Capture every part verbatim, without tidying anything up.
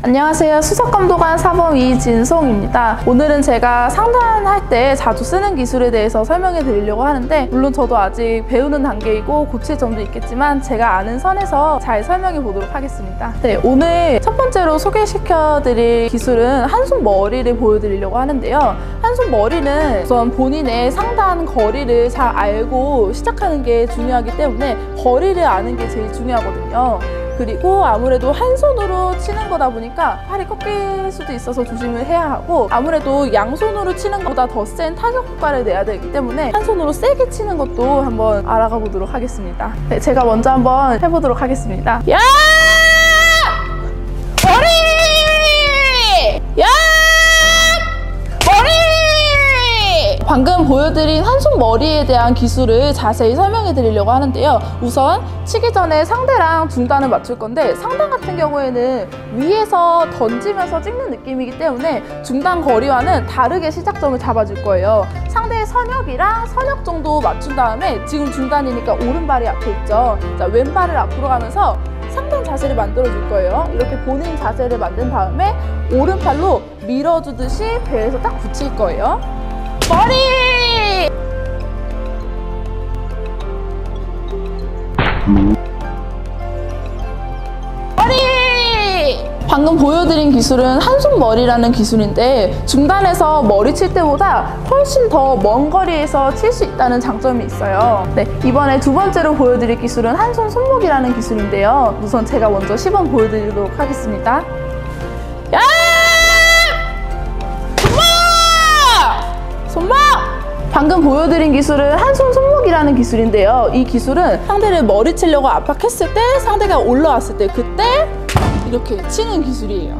안녕하세요. 수석감독관 사범 이진송입니다. 오늘은 제가 상단할 때 자주 쓰는 기술에 대해서 설명해 드리려고 하는데, 물론 저도 아직 배우는 단계이고 고칠 점도 있겠지만 제가 아는 선에서 잘 설명해 보도록 하겠습니다. 네, 오늘 첫 번째로 소개시켜 드릴 기술은 한손 머리를 보여드리려고 하는데요. 한손 머리는 우선 본인의 상단 거리를 잘 알고 시작하는 게 중요하기 때문에 거리를 아는 게 제일 중요하거든요. 그리고 아무래도 한 손으로 치는 거다 보니까 팔이 꺾일 수도 있어서 조심을 해야 하고, 아무래도 양손으로 치는 것보다 더 센 타격 효과를 내야 되기 때문에 한 손으로 세게 치는 것도 한번 알아가 보도록 하겠습니다. 네, 제가 먼저 한번 해보도록 하겠습니다. 야! 머리! 야! 방금 보여드린 한손 머리에 대한 기술을 자세히 설명해 드리려고 하는데요. 우선 치기 전에 상대랑 중단을 맞출 건데, 상단 같은 경우에는 위에서 던지면서 찍는 느낌이기 때문에 중단 거리와는 다르게 시작점을 잡아줄 거예요. 상대의 선역이랑 선역 정도 맞춘 다음에, 지금 중단이니까 오른발이 앞에 있죠. 자, 왼발을 앞으로 가면서 상단 자세를 만들어 줄 거예요. 이렇게 본인 자세를 만든 다음에 오른팔로 밀어주듯이 배에서 딱 붙일 거예요. 머리! 머리! 방금 보여드린 기술은 한손 머리라는 기술인데, 중단에서 머리 칠 때보다 훨씬 더 먼 거리에서 칠 수 있다는 장점이 있어요. 네, 이번에 두 번째로 보여드릴 기술은 한손 손목이라는 기술인데요. 우선 제가 먼저 시범 보여드리도록 하겠습니다. 야! 손목! 방금 보여드린 기술은 한손 손목이라는 기술인데요. 이 기술은 상대를 머리 치려고 압박했을 때, 상대가 올라왔을 때 그때 이렇게 치는 기술이에요.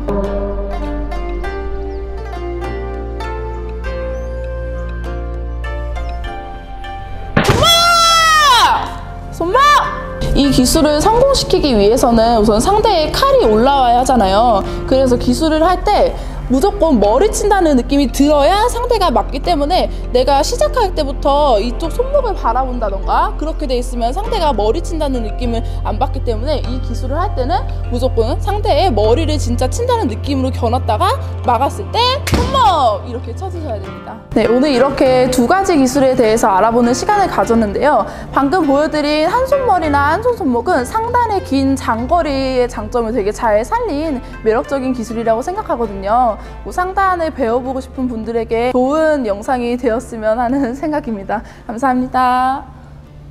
손목! 손목! 이 기술을 성공시키기 위해서는 우선 상대의 칼이 올라와야 하잖아요. 그래서 기술을 할 때 무조건 머리 친다는 느낌이 들어야 상대가 맞기 때문에, 내가 시작할 때부터 이쪽 손목을 바라본다던가 그렇게 돼 있으면 상대가 머리 친다는 느낌을 안 받기 때문에, 이 기술을 할 때는 무조건 상대의 머리를 진짜 친다는 느낌으로 겨눴다가 막았을 때 손목! 이렇게 쳐주셔야 됩니다. 네, 오늘 이렇게 두 가지 기술에 대해서 알아보는 시간을 가졌는데요. 방금 보여드린 한손머리나 한손 손목은 상단의 긴 장거리의 장점을 되게 잘 살린 매력적인 기술이라고 생각하거든요. 뭐 상단을 배워보고 싶은 분들에게 좋은 영상이 되었으면 하는 생각입니다. 감사합니다.